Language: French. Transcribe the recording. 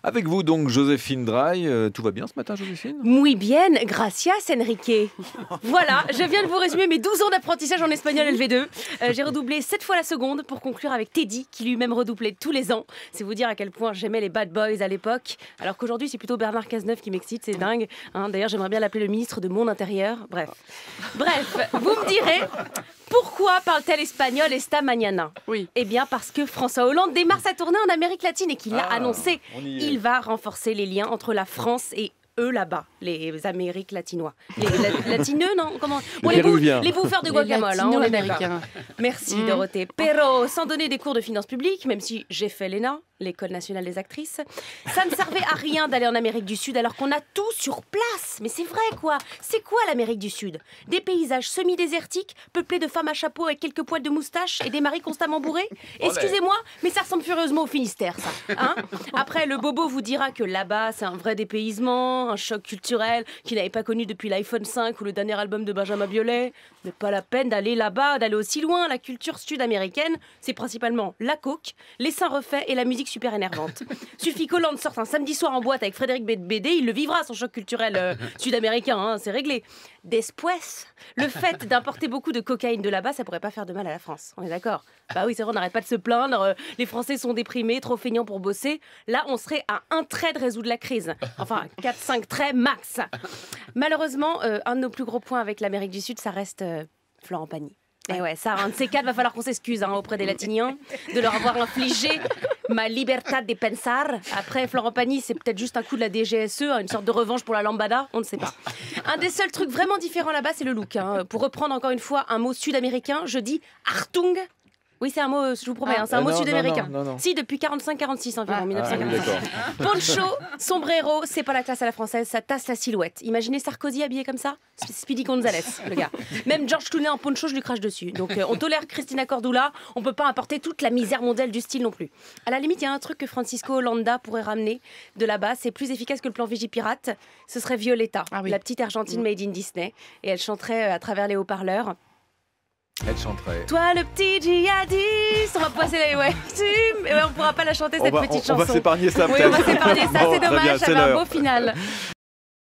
Avec vous donc Joséphine Draille, tout va bien ce matin Joséphine? Muy bien, gracias Enrique. Voilà, je viens de vous résumer mes 12 ans d'apprentissage en espagnol LV2. J'ai redoublé 7 fois la seconde pour conclure avec Teddy, qui lui-même redoublait tous les ans. C'est vous dire à quel point j'aimais les bad boys à l'époque, alors qu'aujourd'hui c'est plutôt Bernard Cazeneuve qui m'excite, c'est dingue. D'ailleurs j'aimerais bien l'appeler le ministre de mon intérieur. Bref, vous me direz, pourquoi parle-t-elle espagnol esta mañana? Oui. Eh bien parce que François Hollande démarre sa tournée en Amérique latine et qu'il l'a annoncé. Il va renforcer les liens entre la France et eux là-bas, les Amériques latinois. Les latineux, non? Comment? Bon, les bouffeurs de guacamole, on est d'accord. Merci Dorothée. Pero, sans donner des cours de finances publiques, même si j'ai fait l'ENA, l'École nationale des actrices, ça ne servait à rien d'aller en Amérique du Sud alors qu'on a tout sur place. Mais c'est vrai quoi? C'est quoi l'Amérique du Sud? Des paysages semi-désertiques, peuplés de femmes à chapeau avec quelques poils de moustache et des maris constamment bourrés? Excusez-moi, mais ça ressemble furieusement au Finistère, ça. Hein? Après, le bobo vous dira que là-bas, c'est un vrai dépaysement, un choc culturel qu'il n'avait pas connu depuis l'iPhone 5 ou le dernier album de Benjamin Biolay. Mais pas la peine d'aller là-bas, d'aller aussi loin. La culture sud-américaine, c'est principalement la coke, les seins refaits et la musique super énervante. Suffit qu'Hollande sorte un samedi soir en boîte avec Frédéric Bédé, il le vivra son choc culturel sud-américain, hein, c'est réglé. Después, le fait d'importer beaucoup de cocaïne de là-bas, ça pourrait pas faire de mal à la France, on est d'accord? Bah oui, c'est vrai, on n'arrête pas de se plaindre, les Français sont déprimés, trop feignants pour bosser. Là, on serait à un trait de résoudre la crise. Enfin, 4-5 traits max. Malheureusement, un de nos plus gros points avec l'Amérique du Sud, ça reste Florent Pagny. Et ouais, ça, un de ces quatre, va falloir qu'on s'excuse auprès des Latiniens de leur avoir infligé ma libertad de pensar. Après, Florent Pagny, c'est peut-être juste un coup de la DGSE, une sorte de revanche pour la lambada, on ne sait pas. Un des seuls trucs vraiment différents là-bas, c'est le look. Pour reprendre encore une fois un mot sud-américain, je dis Artung. Oui, c'est un mot, je vous promets, c'est un mot sud-américain. Si, depuis 45-46 environ, 1945. Poncho, sombrero, c'est pas la classe à la française, ça tasse la silhouette. Imaginez Sarkozy habillé comme ça? Speedy Gonzalez, le gars. Même George Clooney en poncho, je lui crache dessus. Donc on tolère Christina Cordula, on peut pas apporter toute la misère mondiale du style non plus. À la limite, il y a un truc que Francisco Holanda pourrait ramener de là-bas, c'est plus efficace que le plan Vigipirate, ce serait Violetta, la petite Argentine made in Disney. Et elle chanterait à travers les haut-parleurs. Elle chanterait. Toi le petit djihadiste, on va passer on pourra pas la chanter cette petite chanson. On va s'épargner ça peut-être. Oui, on va s'épargner ça, c'est dommage, ça fait un beau final.